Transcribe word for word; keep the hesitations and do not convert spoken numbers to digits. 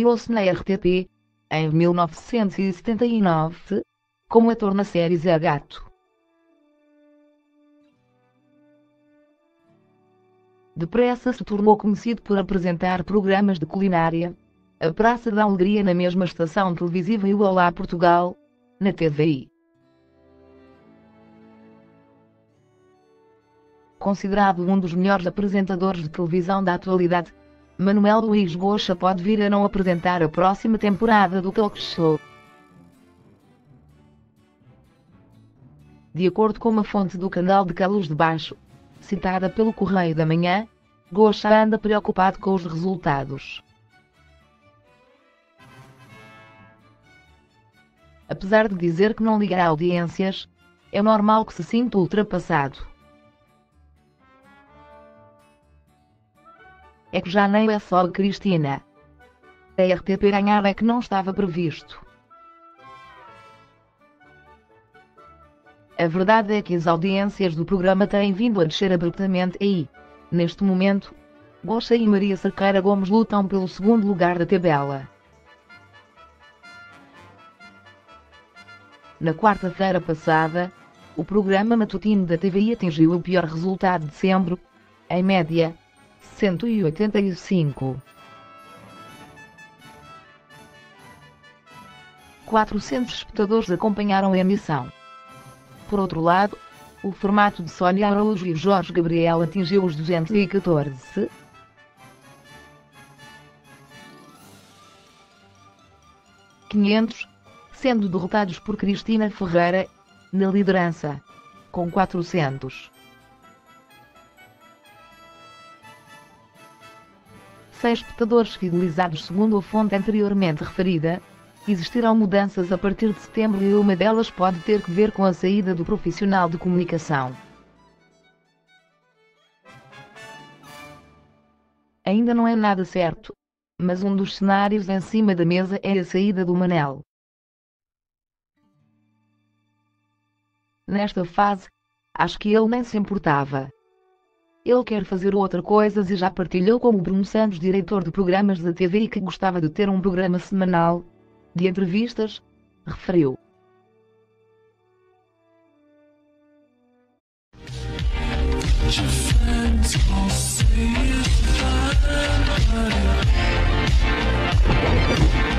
Estreou-se na R T P, em mil novecentos e setenta e nove, como ator na série Zé Gato. Depressa se tornou conhecido por apresentar programas de culinária, A Praça da Alegria na mesma estação televisiva e o Olá Portugal, na T V I. Considerado um dos melhores apresentadores de televisão da atualidade, Manuel Luís Goxa pode vir a não apresentar a próxima temporada do talk show. De acordo com uma fonte do canal de Calos de Baixo, citada pelo Correio da Manhã, Goxa anda preocupado com os resultados. Apesar de dizer que não liga a audiências, é normal que se sinta ultrapassado. É que já nem é só Cristina. A R T P ganhar é que não estava previsto. A verdade é que as audiências do programa têm vindo a descer abruptamente e, neste momento, Goxa e Maria Cerqueira Gomes lutam pelo segundo lugar da tabela. Na quarta-feira passada, o programa matutino da T V I atingiu o pior resultado de sempre, em média, cento e oitenta e cinco. quatrocentos espectadores acompanharam a emissão. Por outro lado, o formato de Sónia Araújo e Jorge Gabriel atingiu os duzentos e catorze. quinhentos, sendo derrotados por Cristina Ferreira, na liderança, com quatrocentos. Seis espectadores fidelizados segundo a fonte anteriormente referida. Existirão mudanças a partir de setembro e uma delas pode ter que ver com a saída do profissional de comunicação. Ainda não é nada certo, mas um dos cenários em cima da mesa é a saída do Manel. Nesta fase, acho que ele nem se importava. Ele quer fazer outra coisa e já partilhou com o Bruno Santos, diretor de programas da T V I, que gostava de ter um programa semanal de entrevistas, referiu. Your